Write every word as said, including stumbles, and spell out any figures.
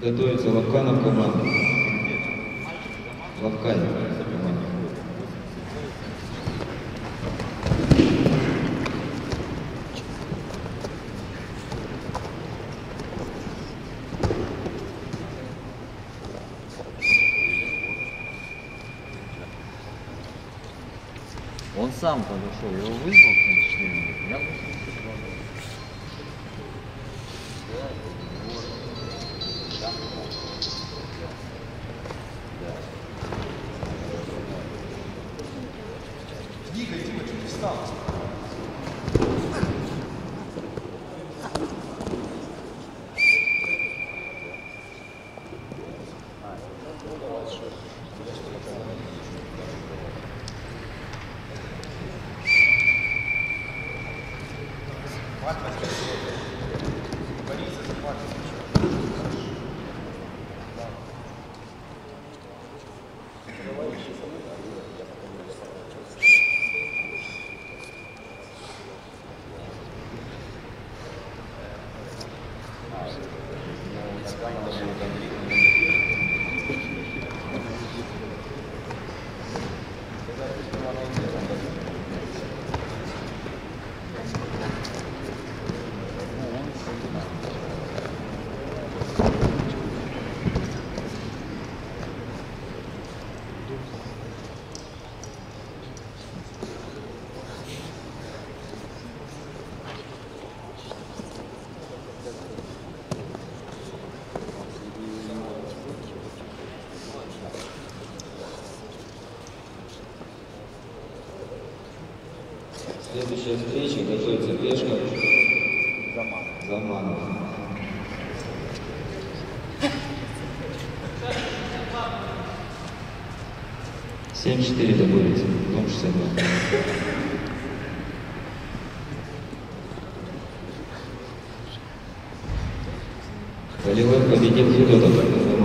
Готовится Лавканов команда. Лавканов команда. Он сам подошел, его вызвал, конечно, я Дико, Дима, что ты встал? Следующая встреча, готовится Пешков. Заманов. Заманов. семь четыре доборется, потом шестьдесят два. Болевой победил Федотов.